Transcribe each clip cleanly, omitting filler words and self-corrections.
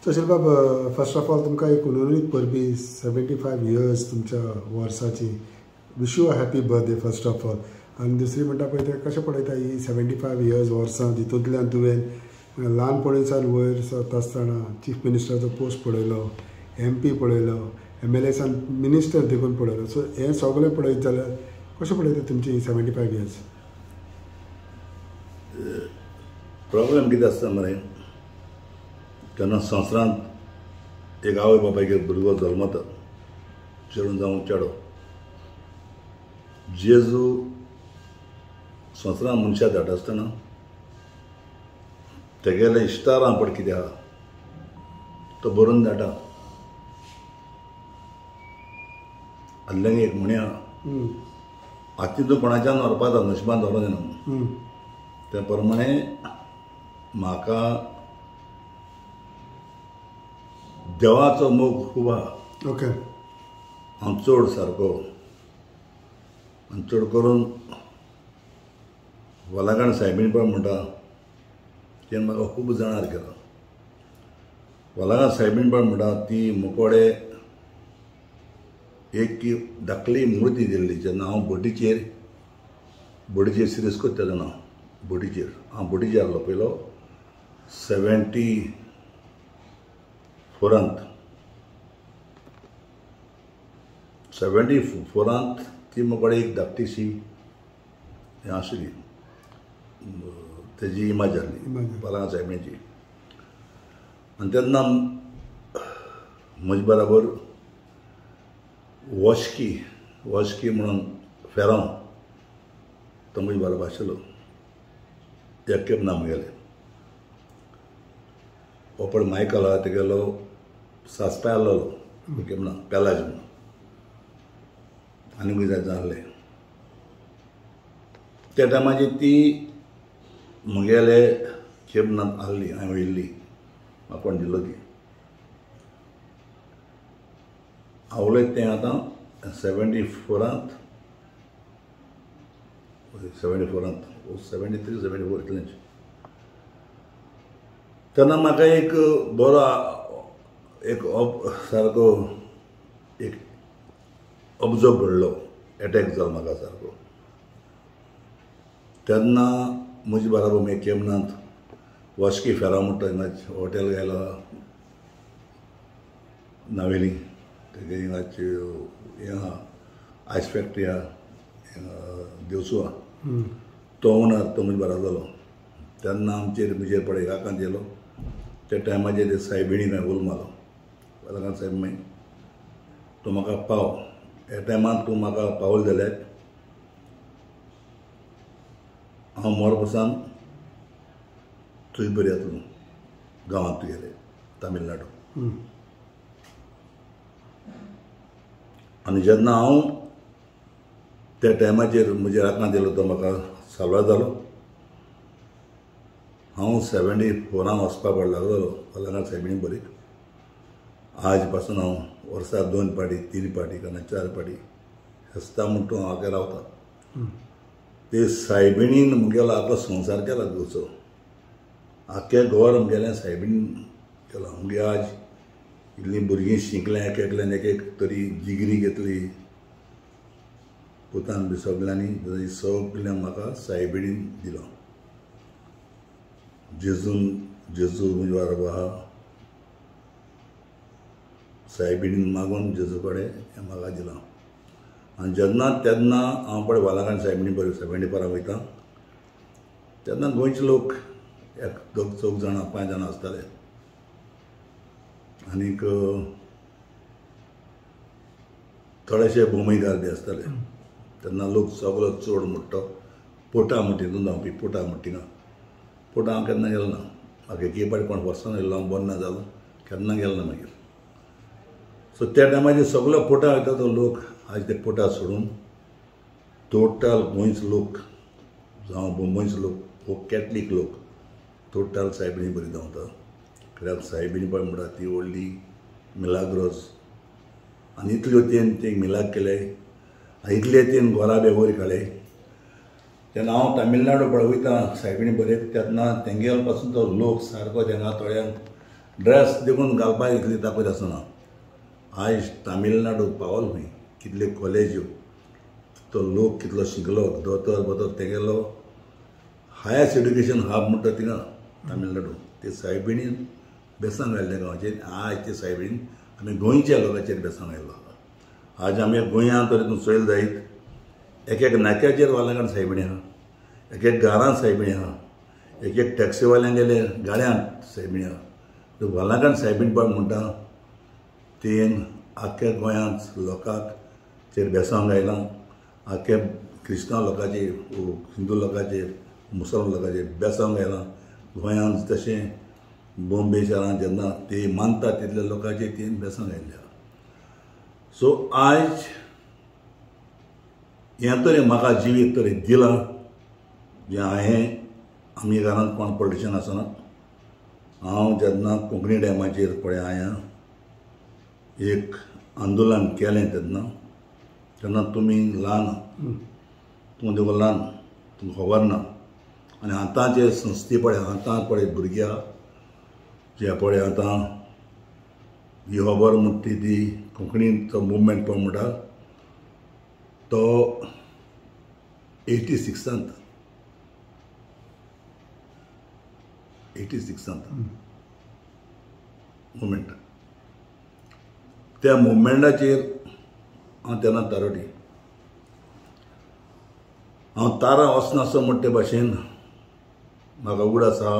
तशें बाब first of all तुमकां एक उलोवणीत परबी 75 इयर्स तुमच्या वर्साची. Wish you a happy birthday first of all. आनी दुसरी म्हणटा पळय तें कशें पळयता ही 75 इयर्स वर्सां तितूंतल्यान तुवें ल्हानपणीसान वयर सरता आसतना चीफ मिनिस्टराचो पोस्ट पळयलो, MP पळयलो, MLA सान मिनिस्टर देखून पळयलो. सो हें सगळें पळयत जाल्यार कशें पळयता तुमची 75 इयर्स? प्रॉब्लेम कितें आसता मरे, तेन्ना संवसारांत एक आवय बापायक एक भुरगो जल्मता, चेडून जावं चेडो. जेजू संवसारांत मनशाक धाडटा आसतना तेगेलें इश्टार पड कितें आहा तो बरोवन धाडटा. आदलें एक म्हणे आहा, आतां तूं कोणाच्यान व्हरपाक नशिबान व्हरो जायना. त्या प्रमाणे म्हाका देवाचो मोग खूब आहा. ओके. हांव चड सारको आनी चड करून वलागण सायबीण पळय म्हणटा तेणें म्हाका खूब जाणार केला. वलागण सायबीण पळय म्हणटा ती मुकोडे एक धाकली मुर्ती दिल्ली जेन्ना हांव बोटीचेर सिरियस कोत्ता तेन्ना बोटीचेर हांव बोटीचेर आहलो पयलो 74 ती मुकोडे एक धाकटीशी हें आशिल्ली तेजी इमाज आहली वलागण सायबीणेची. आनी तेन्ना म्हजे बराबर वॉशकी म्हणून फेरांव तो म्हजे बरोबर आशिल्लो. एक खेप ना म्हगेलें हो पळय मायकल आहा तेगेलो सासपाय आहलोलो खेप ना पेलाज म्हणून आनी खंय जाय आहलें. त्या टायमाचेर ती म्हगेले खेप ना आहली हांवें वयल्ली म्हाका कोण दिल्लो ती. हांव उलयता तें आतां 74 इतलेंच. तेन्ना म्हाका एक बरो एक सारको एक ऑब्जर्व घडलो, एटॅक जालो म्हाका सारको. तेन्ना म्हजे बराबर मागीर केमनांत वॉस्की फेराव म्हणटा हिंगाच हॉटेल गेलो नावेली तेगे हिंगाच हें आहा आयस फॅक्ट्री आहा देवसू आहा तो ओनर तो म्हजे बरो जालो. तेन्ना म्हजेर पळय काकांत येयलो. त्या टायमाचेर सायबिणीक हांवें उलो मारलो वलागण सायब मागीर तूं म्हाका पाव ह्या टायमार तूं म्हाका पावल जाल्यार हांव मोरपसान थंय बरी येतलो गांवांत तुगेले तामिळनाडू. आनी जेन्ना हांव त्या टायमाचेर म्हज्या राखणांत येयलो तो म्हाका साल्वार जालो. हांव 74 वचपाक लागलो वलागण सायबिणी बरीक. आज पासून हांव वर्साक 2 पाटी 3 पाटी केन्ना 4 पाटी फेस्ता म्हणटा हांव हाका रावता. ते सायबिणीन मुगेलो आख्खो संवसार केला गोचो. आख्खें गोवर मुगेलें सायबिणीन केलां. मुगे आज इल्लीं भुरगीं शिकल्या एकल्यान एक तरी डिग्री घेतली पुतान बी सगल्यांनी सगळ्यांक म्हाका सायबिणीन दिलो. जेजू म्हजे बरोबर आहा सायबिणीन मागून जेजू कडेन हें म्हाका दिलां. आनी जेन्ना तेन्ना हांव पळय वलागण सायबिणी बरें 74 वयता तेन्ना गोंयचे लोक एक 2-4 जाणां 5 जाणां आसताले. आनीक थोडेशे भोंवयकार बी आसताले. तेन्ना लोक सगळो चड म्हणटा पोटा मुट्टींतून धांवपी पोटा मुट्टिंगा. पोटा हांव केन्ना गेलो ना. म्हाका एक पाटी कोण वर्सान येयलो हांव बरो ना जालो केन्ना गेलो ना मागीर. सो त्या टायमाचेर सगळो पोटा वयता तो लोक आज ते पोटा सोडून टोटल गोंयचे लोक जावं मुंबयचे लोक वो कॅथलीक लोक टोटल सायबिणी बरी धांवता. कित्याक सायबिणी पळय म्हणटा ती व्हडली मिलाग्रोस आनी इतल्यो तें मिलाग केले आनी इतले तें घरा बेगोर काडले. तेन्ना हांव तामिळनाडू पळय वयता सायबिणी बरेक तेन्ना तेंगेल पासून तो लोक सारको तेंगा थोड्यांक ड्रेस देखून घालपाक इतली ताकद आसना. आयज तामिळनाडू पावल खंय कितले कॉलेज्यो तो लोक कितलो शिकलो दोतोर तेगेलो हायस्ट एड्युकेशन हब म्हणटा थिंगा तामिळनाडू ते सायबिणीन बेसांग घाल्ले गांवाचेर. आज ते सायबिणीन आमी गोंयच्या लोकांचेर बेसांग घायलो. आज आमी गोंयांत तर हितून चोयल जायत एक नाक्याचेर वाल्यां सायबिणी आहा, एक घरांत सायबिणी आहा, एक टॅक्सीवाल्यां गेले गाड्यांत सायबिणी आहा. वालांकण सायबीणपण म्हणटा तेन आख्ख्या गोंयांत लोकांक चेर बेसांव घायलां. आख्ख्या क्रिस्तांव लोकांचेर हिंदू लोकांचेर मुसलमान लोकांचेर बेसांव घायलां. गोंयांत तशें बॉम्बे शारांत जेन्ना ते मानता तितल्या लोकांचेर तेन बेसांव घायल्या. सो आयज हें तरी म्हाका जिवीत तरी दिलां जें हांवें आमी घरांत कोण पॉलिटिशन आसना. हांव जेन्ना कोंकणी डॅमाचेर पळय हांवें एक आंदोलन केलें तेन्ना तुमी ल्हान तूं देखून ल्हान तुमकां खबर ना. आनी आतांचे संस्थे पळय आतां पळय भुरग्यां जे पळय आतां ही खबर म्हणटी ती कोंकणीचो मुवमेंट पळय म्हणटा तो 86 मुवमेंट. त्या मुवमेंटाचेर हांव तेन्ना तारोटी हांव तारा वचनासो म्हणटे भाशेन म्हाका उगड आसा.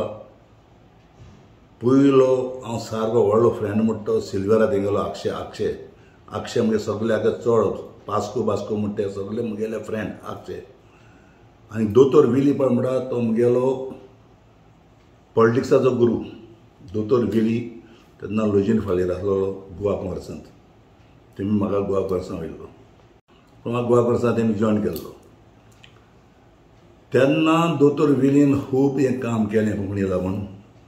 पयलो हांव सारको व्हडलो फ्रेंड म्हणटा तो सिल्वेरा तेगेलो अक्षय म्हगे सगळे चड पास्को म्हणटे सगळे म्हगेले फ्रेंड अक्षय. आनी दोतोर विली पळय म्हणटा तो म्हगेलो पॉलिटिक्साचो गुरू. दोतोर विली तेन्ना लोजीन फाळीर आसलो गोवा कॉंग्रेसांत. तेमी म्हाका गोवा कॉंग्रेसांत वयल्लो पूण म्हाका गोवा कॉंग्रेसांत तेमी जॉयन केल्लो. तेन्ना दोतोर विलीन खूब हें काम केलें कोंकणी लागून.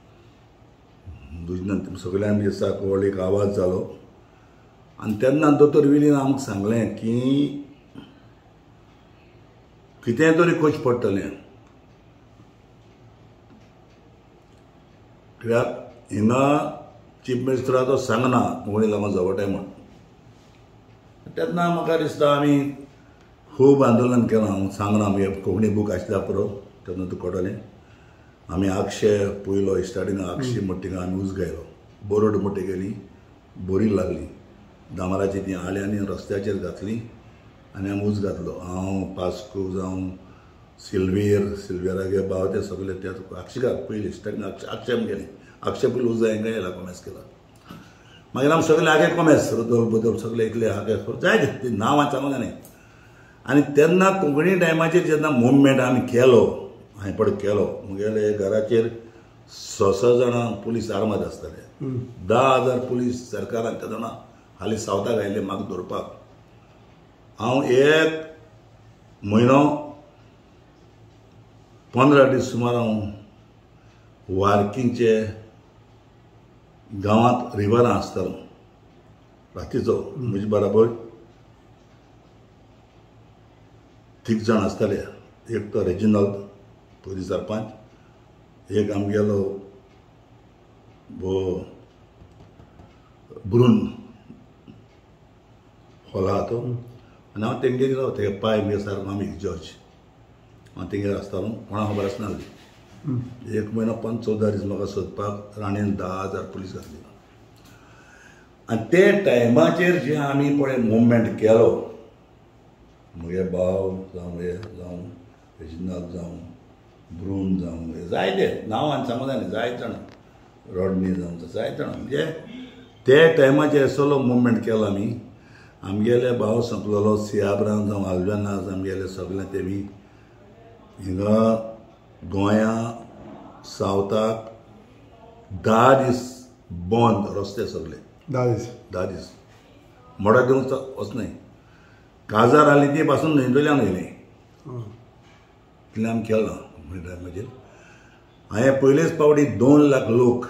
सगळ्यांक दिसाक व्हडलो एक आवाज जालो. आनी तेन्ना दोतोर विलीन आमकां सांगलें की कितेंय तरी करचें पडटलें. कित्याक हिंगा चीफ मिनिस्टरा तो सांगना कोंकणी लागून जवटाय म्हण. तेन्ना म्हाका दिसता आमी खूब आंदोलन केलां. हांव सांगना आमगे कोंकणी बूक आसल्या पुरो तेन्ना तूं कळटलें. आमी अक्षय पयलो स्टार्टींग अक्षय म्हणटा थिंगा आमी उज घायलो. बोरोड म्हणटा गेली बोरी लागली दामराची ती हाडली आनी रस्त्याचेर घातली आनी आमी उज घातलो. हांव पास्को जावं सिल्वेरागे भाव ते सगळे ते अक्षयकार पयलीं स्टार्टींग अक्षय गेली. अक्षय पयलीं उज हांवें येयला कॉमेर्स केला. मागीर आमी सगळे आगे कॉमेर्स बदल सगळे एकले हागे जाय ते नांव हांवें सांगलें न्ही. आनी तेन्ना कोंकणी टायमाचेर जेन्ना मुवमेंट आमी केलो हांवें पळय केलो म्हगेले घराचेर 6 जाणां पुलीस आर्माद आसताले. 10,000 पुलीस सरकारान तेन्ना हालीं सावथाक आयिल्ले म्हाका धरपाक. हांव एक म्हयनो 15 दीस सुमार हांव वार्कींगचे गांवांत रिवरां आसतालो रातीचो. म्हजे बराबर 3 जाण आसताले. एक तो रेजिनल्ड पयलीं सरपंच, एक आमगेलो ब्रून हॉल आहा तो. आनी हांव तेंगेर गेलो तेगे पाय म्हगे सारको आमी जॉर्ज हांव तेंगेर आसतालो. कोणाक खबर आसनासली. एक म्हयनो 14 दीस म्हाका सोदपाक राणेन 10,000 पुलीस घातली. आनी ते टायमाचेर जे आमी पळय मुवमेंट केलो म्हगे भाव जावं हे जावं रेजिनल्ड जावं ब्रून जावं जायते नांव हांवें सांगूं जाय न्ही जायत जाणां रॉडनी जावं जायत जाणां म्हणजे ते टायमाचेर असलो मुवमेंट केलो आमी. आमगेले भाव संपलेलो सियाब्राम जावं आल्वेनास आमगेले सगळे तेमी हिंगा गोंयां सावथाक 10 दीस बंद रस्ते सगळे. 10 दीस मोडा दिवंक वचनाय. काजार आली ती पासून न्हंयतल्यान येयली इतलें आमी केलां कोंकणी टायमाचेर. हांवें पयलेच पावटी 2 लाख लोक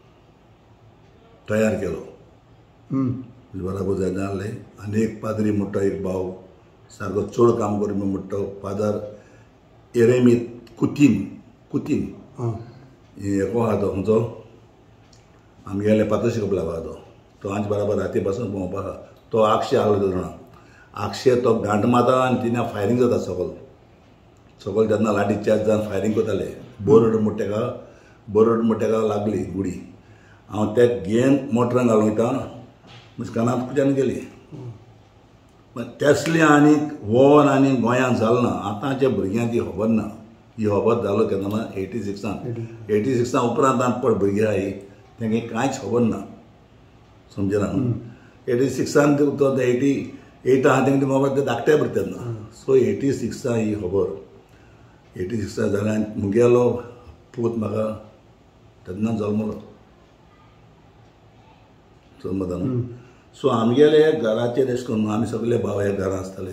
तयार केलो. बराबर जायना जालें. आनी एक पाद्री म्हणटा एक भाव सारको चड काम करी म्हणटा फादर एरेमी कुतीन हेको आहा तो खंयचो आमगेले पात्र शिकप लागलो तो हांचे बराबर राती पासून भोंवपा तो आक्षे आहलो जाणा आक्षे तो गांठ मारता आनी तिने फायरींग जाता सकल तेन्ना लाठी चार्ज जावन फायरींग करताले बोरड मुट्टेका लागली गुडी हांव ते घेवन मोटरान घालून वयता म्हणजे कानांत कुच्यान गेली तसली आनी वोन आनी गोंयांत जालो ना आतांच्या भुरग्यांक ही खबर ना ही खबर जालो केन्ना ना 86 उपरांत आतां पळय भुरगीं आहाय तेंगे कांयच खबर ना समजना 86 तो 88 आहा तेंगे मोबायल ते धाकटे भुरगें तेन्ना सो 86 ही खबर 86 जाल्यार मुगेलो पूत म्हाका तेन्ना जल्मलो सो आमगेले घराचेर अशें करून आमी सगळे भाव एक घरां आसताले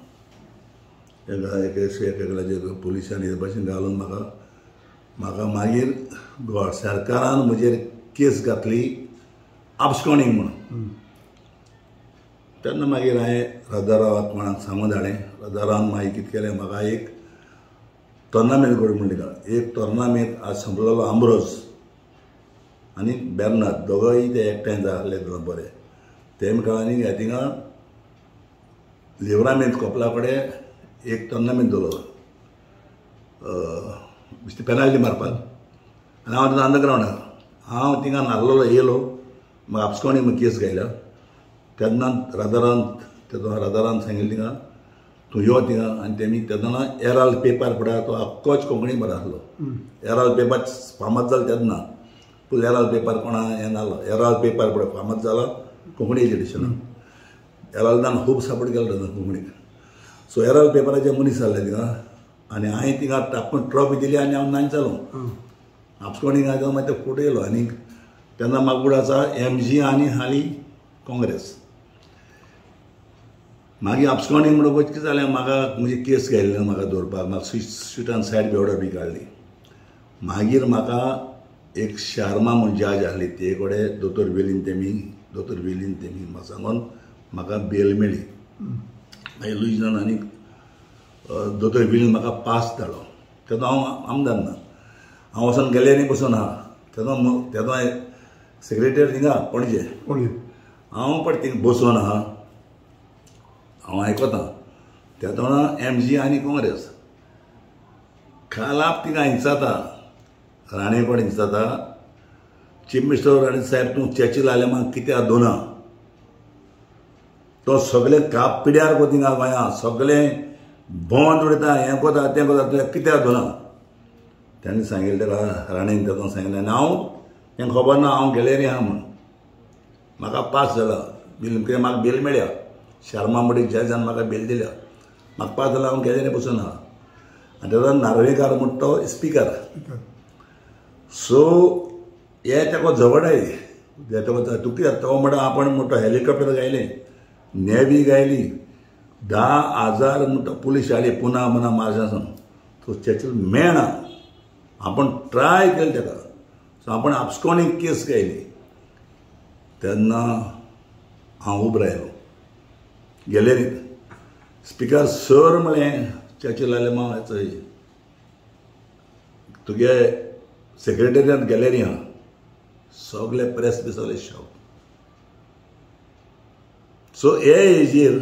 एकाचे पुलिसान हे भाशेन घालून म्हाका मागीर सरकारान म्हजेर केस घातली आबस्कॉणींग म्हणून तेन्ना मागीर हांवें रजारावाक कोणाक सांगून धाडलें रजारावान मागीर कितें केलें म्हाका एक टोर्नामेंट घडोवन म्हणटा एक टोर्नामेंट आज संपलेलो आम्ब्रोज आनी बेर्नाद दोगोय ते एकठांय जाल्ले बरें ते काळांनी थिंगा लिवरामेंत कोपला कडेन एक टोर्नामेंट दवरलो पेनाल्टी मारपाक आनी हांव अंडरग्रावंड हांव थिंगा नासलेलो येयलो म्हाका आबस्कॉणींग केस घायल्या तेन्ना राजारान सांगिल्लें थिंगा तूं यो थिंगा आनी तेमी तेन्ना एराल्ड पेपर पळय तो आख्खोच कोंकणी बरो आसलो एराल्ड पेपर फामाद जालो तेन्ना पूण एराल्ड पेपर कोणा हें नासलो एराल्ड पेपर पळय फामाद जालो कोंकणी एडिशनान एराल्डान खूब सपोर्ट केलो तेन्ना कोंकणीक सो एराल्ड पेपराचे मनीस जाल्ले थिंगा आनी हांवें थिंगा टाकून ट्रॉफी दिली आनी हांव नाच जालो आबस्कॉणींग जावन मागीर ते फुडें येयलो आनी तेन्ना म्हाका फुडें आसा MG आनी हाली काँग्रेस मागीर आबस्कॉणींग म्हणून कितें जालें म्हाका म्हणजे केस घायल्ले म्हाका दवरपाक म्हाका स्वीटान सायड बी ऑर्डर बी काडली मागीर म्हाका एक शार्मा म्हूण जज आहली ते कडेन दोतोर वेलीन तेमी म्हाका सांगून म्हाका बेल मेळ्ळी मागीर लुईजान आनी दोतोर वेलीन म्हाका पास धाडलो तेन्ना हांव आमदार ना हांव वचून गॅलरी बसून आहा तेन्ना सेक्रेटरी थिंगा पणजे हांव पण थिंगा बसून आहा हांव आयकता तेदोणा MG आनी काँग्रेस खालाप थिंगा हिंचाता राणे पण हिंचाता चीफ मिनिस्टर राणे साहेब तूं चर्चील आयले म्हाका कित्याक दोना तो सगळे काप पिड्यार गो थिंगा गोंया सगळे भोंवोन उडयता हें कोता तें कोता तुवें कित्याक दोना तेणें सांगिल्लें तेका राणेन तेदोन सांगिल्लें आनी हांव हें खबर ना हांव गॅलरी आहा म्हूण म्हाका पास जाला बिल कित्याक म्हाका बेल मेळ्ळ्या शर्मा म्हणटा जजान म्हाका बेल दिल्या म्हाका पास जाला हांव गॅलरी बसून आहा आनी तेदो नार्वेकार म्हणटा तो स्पिकर सो हे तेका झगडाय तूं कित्याक तो म्हणटा आपण म्हणटा हेलिकॉप्टर गायलें नेवी गायली 10,000 म्हणटा पुलीस हाडली पुना मार्शासन तो चर्चील मेळना आपण ट्राय केलें तेका सो आपण आबस्कॉणींग केस गायली तेन्ना हांव उबो रायलो गॅलरींत स्पिकर सर म्हळें चर्चील आयले म्हाका थंय तुगे सेक्रेटरियेंत गॅलरी आहा सगळे प्रेस बी सगळे शॉक सो हे हेजेर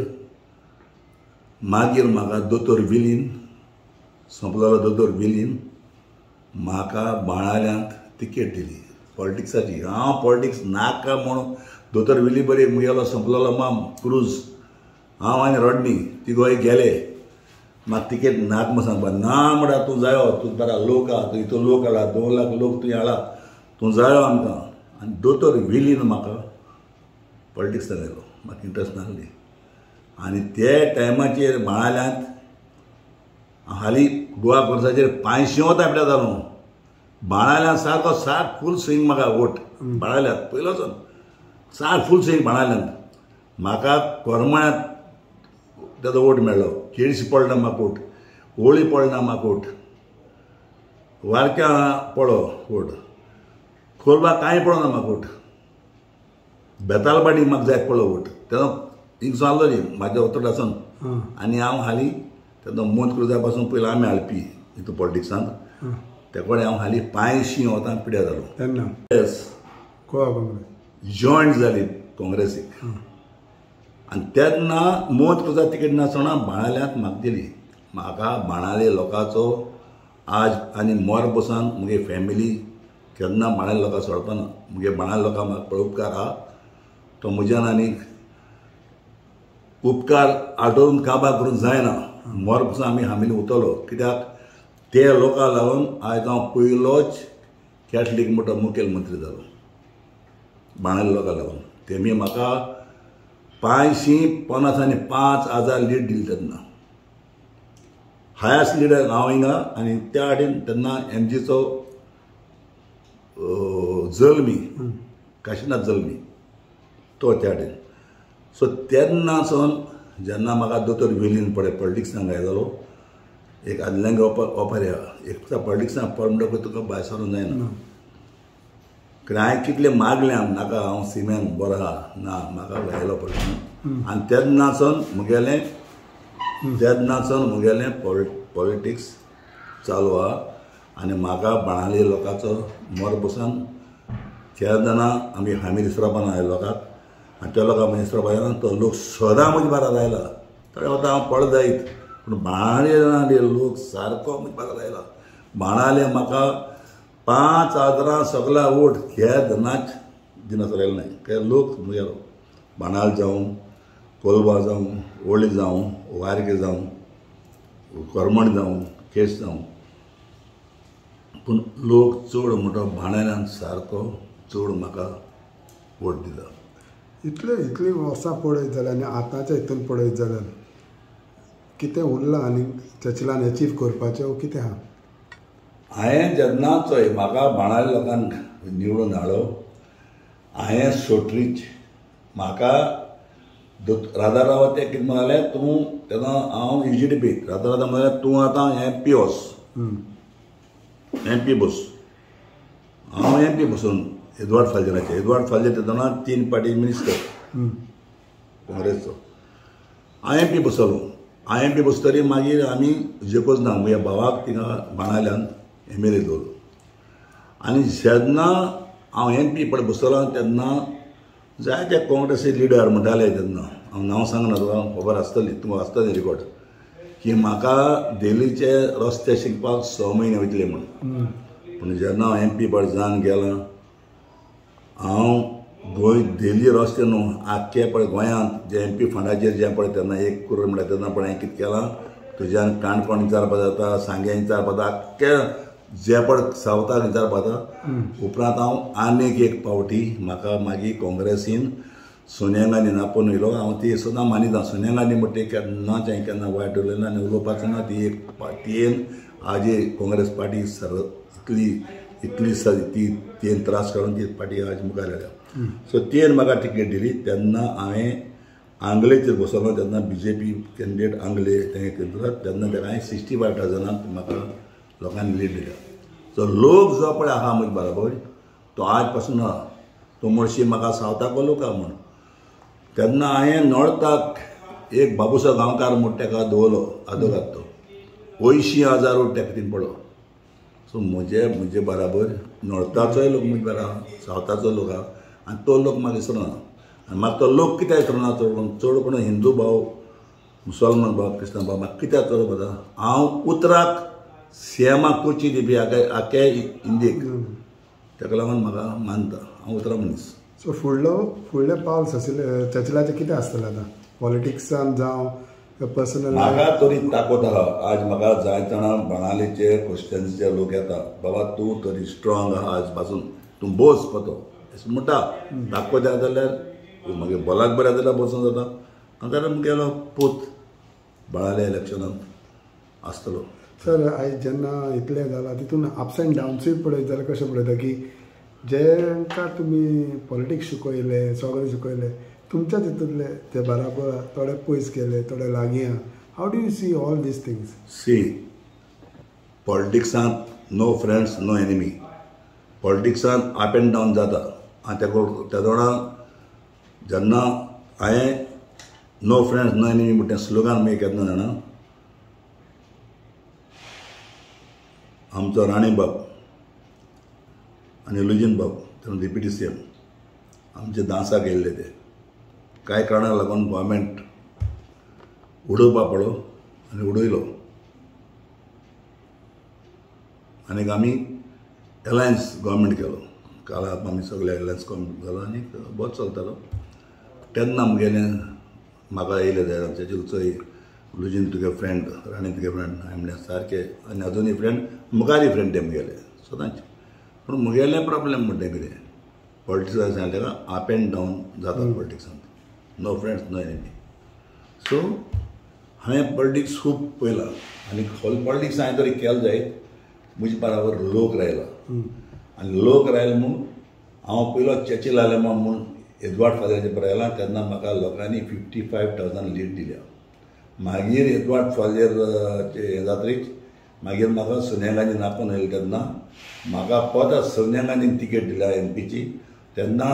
मागीर म्हाका दोतोर विलीन संपलेलो दोतोर विलीन म्हाका बाणाल्यांत तिकेट दिली पॉलिटिक्साची हांव पॉलिटिक्स नाका म्हणून दोतोर विली बरी मुगेलो संपलेलो माम क्रूज हांव आनी रॉडनी तिगोय गेले म्हाका तिकेट नाक म्हणून सांगपा ना म्हणटा तूं जायो तूं बरा लोक आहा तूं इतलो लोक हाडला 2 लाख लोक तुवें हाडला तूं जायो आमकां आनी दोतोर विलीन म्हाका पॉलिटिक्स लायलो म्हाका इंट्रस्ट नासली आनी ते टायमाचेर बाणाल्यांत हालीं गोवा कोर्साचेर 500 धापड्या जालो बाणाल्यांत सारको 60 फूल स्विंग म्हाका वोट बाणाल्यांत पयलोच 60 फूल स्विंग बाणाल्यांत म्हाका कोरमळ्यांत तेजो वोट मेळ्ळो केळशी पडना म्हाका वोट होळी पडना म्हाका वोट वारक्या पडो वोट कोलबा कांय पडना म्हाका वोट बेतालबाटी म्हाका जाय पडलो वोट तेन्ना हिंग आसलो न्ही म्हाज्या उतर आसून आनी हांव हालीं तेन्ना मोंत क्रुजा पासून पयलीं आमी हाडपी हितू पॉलिटिक्सांत ते कडेन हांव हालीं 500 वोटां पिड्यार जालो तेन्ना येस गोवा काँग्रेस जॉयंट जाली काँग्रेसीक आनी तेन्ना मोद तुझा तिकेट नासतना बाणाल्यांक म्हाका दिली. म्हाका बाणाले लोकांचो आज आनी मोर बसान मुगे फॅमिली केन्ना बाणाले लोकां सोडपाना. मुगे बाणाले लोकां म्हाका पळय उपकार आहा तो म्हज्यान आनीक उपकार आठोवन काबार करूंक जायना. मोर बसून आमी हामिली उतलो कित्याक ते लोकां लागून आयज हांव पयलोच कॅथलीक म्हणटा मुखेलमंत्री जालो बाणाले लोकां लागून. तेमी म्हाका 550,000 लीड दिली तेन्ना हायस्ट लिडर हांव हिंगा. आनी त्या वाटेन तेन्ना MGचो जल्मी काशिनाथ जल्मी तो त्या वाटेन. सो तेन्नासून जेन्ना म्हाका दोतोर वेलीन पळय पॉलिटिक्सांक घायलो एक आदल्यांक ऑफर एक पॉलिटिक्सांक पड म्हणटकूच तुका भायर सरूंक जायना. कित्याक हांवें कितलें मागलें नाका हांव सिम्यान बरो आहा ना म्हाका घायलो पडटा. आनी तेन्नासून मुगेलें पॉलिटिक्स चालू आहा. आनी म्हाका बाणाले लोकांचो मोर बसून तेन्ना आमी हामी दिसरावपाना आयले लोकांक आनी त्या लोकांक म्हणजे दिसरावपाना तो लोक सदां म्हजे बारात आयला. थोडे वता हांव पड जायत पूण बाणाले लोक सारको म्हजे बारात आयला. बाणाले म्हाका 5,000 सगळा वोट केन्नाच दिनासलेलो नाय. ते लोक मुगेलो बाणाल जावं कोलवा जावं ओळी जावं वारगे जावं करमण जावं केस जावं पूण लोक चड म्हणटा बाणाल्यांक सारको चड म्हाका वोट दिला. इतली वर्सां पळयत जाल्यार आनी आतांच्या हितून पळयत जाल्यार कितें उरलां आनी चर्चिलान अचीव करपाचें कितें आहा? हांवें जेन्ना चोय म्हाका बाणाले लोकांक निवडून हाडलो हांवें सोट्रीच म्हाका राजाराव ते कितें म्हणाले तूं तेन्ना हांव UGDP राजाराव म्हणाले तूं आतां MP वच MP बस. हांव MP बसून एडवर्ड फाल्जेनाचे तेन्ना 3 पार्टी मिनिस्टर काँग्रेसचो हांव MP बसलो. हांव MP बसतरी मागीर आमी जेकोच ना म्हज्या भावाक थिंगा बाणाल्यान MLA दवरलो. आनी जेन्ना हांव MP पळय बसलो तेन्ना जायते काँग्रेसी लिडर म्हणटाले तेन्ना हांव नांव सांगना तुका खबर आसतली तुमकां आसतलें रिकॉर्ड की म्हाका दिल्लीचे रस्ते शिकपाक 6 म्हयने वयतले म्हूण. पूण जेन्ना हांव MP पळय जावन गेलां हांव गोंय दिल्ली रस्ते न्हू आख्खे पळय गोंयांत जे MP फंडाचेर जें पळय तेन्ना 1 करोड म्हणटा तेन्ना पळय हांवें कितें केलां तुज्यान काणकोण विचारपा जाता सांग्या विचारपा जाता आख्खे जे पळय सावथाक विचारपा जाता. उपरांत हांव आनीक एक फावटी म्हाका मागीर काँग्रेसीन सोनिया गांधी नापोवन येयलो. हांव ती सुद्दां मानिता सोनिया गांधी म्हणटा केन्नाच हांवें केन्ना वायट उलयना आनी उलोवपाचो ना. ती एक पार्टीन आजी काँग्रेस पार्टी इतली ती त्रास काडून ती पार्टी आज मुखार हाडल्या. सो तियेन म्हाका टिकेट दिली तेन्ना हांवें आंगलेचेर बसलो तेन्ना BJP कॅन्डिडेट आंगले तेन्ना तेका हांवें 65,000 म्हाका लोकांनी लीड दिल्या. सो लोक जो पळय आहा म्हजे बरोबर तो आज पासून आहा. तो म्हणशी म्हाका सावथाको लोक आहा म्हूण. तेन्ना हांवें नॉर्थाक एक बाबूसो गांवकार म्हूण तेका दवरलो आदोगाद तो 80,000 वोट तेका तीन पडलो. सो म्हजे बराबर नॉर्थाचोय लोक म्हजे बरो आहा सावथाचो लोक आहा आनी तो लोक म्हाका विसरना. आनी म्हाका तो लोक कित्याक विसरना चड करून हिंदू भाव मुसलमान भाव क्रिस्तांव भाव म्हाका कित्याक चड पडटा हांव उतराक CMाक कुर्ची दिवपी आख्या इंडियेक ताका लागून म्हाका मानता हांव उतरा मनीस. सो फुडले पावल चर्चिलाचें कितें आसतलें आतां पॉलिटिक्सान जावं पर्सनल? म्हाका तरी ताकद आहा. आज म्हाका जाय जाणां बाणालेचे कॉन्स्टिट्युएन्सीचे लोक येता बाबा तूं तरी स्ट्रॉंग आहा आज पासून तूं बोस पतो अशें म्हणटा. ताकद जाय जाल्यार मागीर बोलाक बरें जाल्यार बसून जाता. जाल्यार मुगेलो पूत बाणाले इलेक्शनांत आसतलो. सर आयज जेन्ना इतलें जालां तितून अप्स एंड डावन्सूय पळयत जाल्यार कशें पळयता की जेंकां तुमी पॉलिटिक्स शिकयले सगळें शिकयलें तुमच्या तितूंतले ते बराबर थोडे पयस गेले थोडे लागीं आहा. How do you see all these things? See पॉलिटिक्सांत नो फ्रेंड्स नो एनिमी. पॉलिटिक्सांत अप एंड डावन जाता आनी त्या तोंडान जेन्ना हांवें नो फ्रेंड्स नो एनिमी म्हणटा स्लोगन मागीर केन्ना जाणा आमचो राणे बाब आनी लुजीन बाब तेन्ना डिप्युटी CM आमचे दासाक येयल्ले ते कांय कारणाक लागून गोवोरमेंट उडोवपा पडलो आनी उडयलो आनीक आमी एलायन्स गव्हर्मेंट केलो काल आमी सगळे एलायन्स गव्हर्मेंट केलो आनी बरो चलतालो तेन्ना आमगेलें म्हाका येयले जाय आमचे चोय लुजीन तुगे फ्रेंड राणी तुगे फ्रेंड हांवें म्हणलें सारकें आनी अजुनूय फ्रेंड मुखारय फ्रेंड ते मुगेले सदांचे पूण मुगेलें प्रॉब्लेम म्हणटा कितें पॉलिटिक्सान सांगलें तेका अप एंड डावन जाता पॉलिटिक्सान no friends no enemy so हांवें पॉलिटिक्स खूब पळयलां आनी पॉलिटिक्स हांवें तरी केलें जाय म्हजे बराबर लोक रायला आनी लोक रायले म्हूण हांव पयलो चर्चिल आलेमा म्हूण एडवर्ड फादराचे बरयलां तेन्ना म्हाका लोकांनी 55,000 लीड दिल्या मागीर एडवर्ड फादराचे हें जातरीच मागीर म्हाका सोनिया गांधी नापून येयले तेन्ना म्हाका परत सोनिया गांधीन तिकेट दिल्या MP ची तेन्ना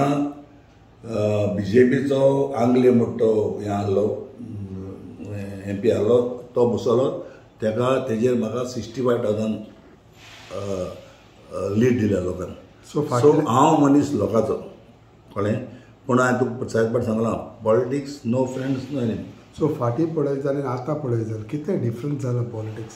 BJPचो आंगले म्हणटो हें आहलो MP आहलो तो बसलो तेका तेजेर म्हाका 65,000 लीड दिल्या लोकांक सो हांव मनीस लोकांचो कळ्ळें पूण हांवें तुका सायपाट सांगलां politics no friends no enemy so फाटीं पळयत जाल्यार आतां पळयत जाल्यार कितें डिफरंस जाला पॉलिटिक्स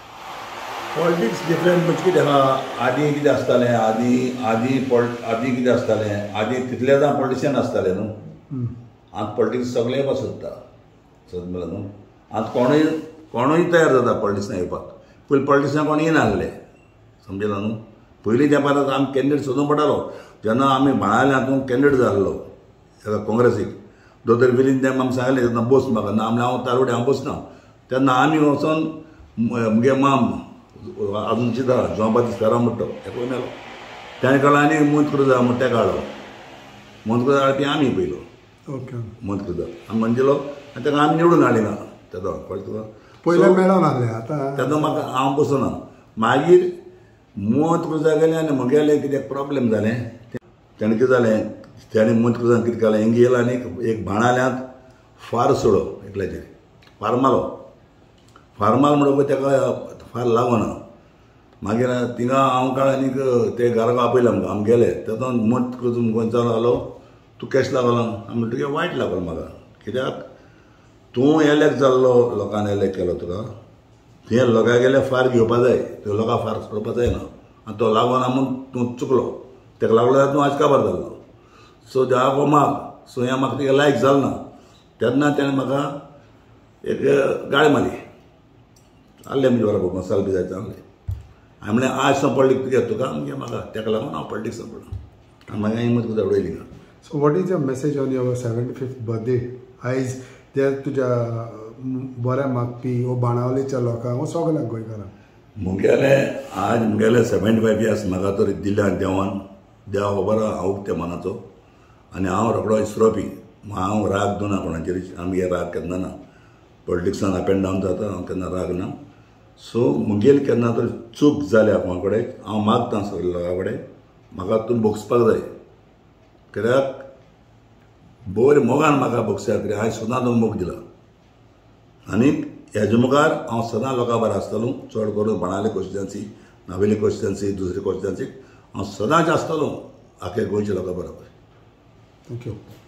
डिफरंट म्हणजे कितें आहा आदीं कितें आसतालें आदीं कितें आसतालें आदीं तितले जाण पॉलिटिशियन आसताले न्हू आतां पॉलिटिक्स सगळे येवपा सोदता सोद न्हू आतां कोणूय तयार जाता पॉलिटिक्सान येवपाक पयलीं पॉलिटिक्सान कोण येनासले समजला न्हू पयलीं तेंपार आमी कॅन्डिडेट सोदूंक पडटालो जेन्ना आमी बाळाले हातूंत कॅन्डिडेट जाल्लो हेका काँग्रेसीक दोतोर विलीन तें आमकां सांगलें तेन्ना बस म्हाका ना आमलें हांव तारोडे हांव बसना तेन्ना आमी वचोन मुगे माम अजून चिंता जोबातीस फेरा म्हणटा हेका मेलो ताणें कळ्ळें आनी मंत क्रुजा म्हण तेका हाडलो मंत क्रुजा हाडपी आमी पयलो ओके मंत क्रुजा आमी म्हणजेलो आनी तेका आमी निवडून हाडली ना तेदो कळ्ळें तुका पयलें मेळो नासलें आतां तेन्ना म्हाका हांव बसना मागीर मंत क्रुजा गेलें आनी म्हगेलें कितें प्रॉब्लेम जालें तेणें कितें जालें त्याने मंत क्रुजान कितें केलें हिंग येयलो आनी एक बाणाल्यांत फार सोडो एकल्याचेर फार्माल म्हणून तेका फार लागना मागीर थिंगा हांव काळ आनीक ते घराक आपयलें आमकां आमी गेले तेतून मंत क्रुजून गोंयचालो जालो तूं केश लागलो आमी म्हणटा तुगे वायट लागलो म्हाका कित्याक तूं एलेक्ट जाल्लो लोकांनी एलेक्ट केलो तुका तुवें लोकां गेले फार घेवपा जाय तुवें लोकांक फार सोडपा जायना आनी तो लागना म्हूण तूं चुकलो तेका लागलो जाल्यार तूं आज काबार जाल्लो सो देवा गो माग सो हें म्हाका तिका लायक जालें ना तेन्ना तेणें म्हाका एक गाळी मारली आहलें म्हणजे बरोबर मसाल बी जायते आहलें हांवें म्हणलें आज सो पॉलिटिक्स तुगे तुका म्हणजे म्हाका तेका लागून हांव पॉलिटिक्सान पडलो आनी मागीर हिंमत तुका उडयली ना so what is your message on your 75th birthday आयज ते तुज्या बऱ्या मागपी वो बाणावलेच्या लोकांक वो सगळ्यांक गोंयकारांक मुगेले 75 इयर्स म्हाका तर दिल्या देवान देवा खबर हांव त्या मनाचो आनी हांव रोखडो इसरोपी हांव राग दोना कोणाचेर आमगे राग केन्ना ना पॉलिटिक्सान अप एंड डावन जाता हांव केन्ना राग ना सो मुगेल केन्ना तर चूक जाल्या कोणा कडेन हांव मागता सगळे लोकां कडेन म्हाका तूं बोगसपाक जाय कित्याक बरे मोगान म्हाका बोगसया कित्याक हांवें सदां तो मोग दिला आनी हेजे मुखार हांव सदां लोकां बरो आसतलो चड करून बाणावले कॉन्स्टिट्युएन्सी नावेली कॉन्स्टिट्युएन्सी दुसरी कॉन्स्टिट्युएन्सीक हांव सदांच आसतलो आख्या गोंयच्या लोकां बरोबर थँक्यू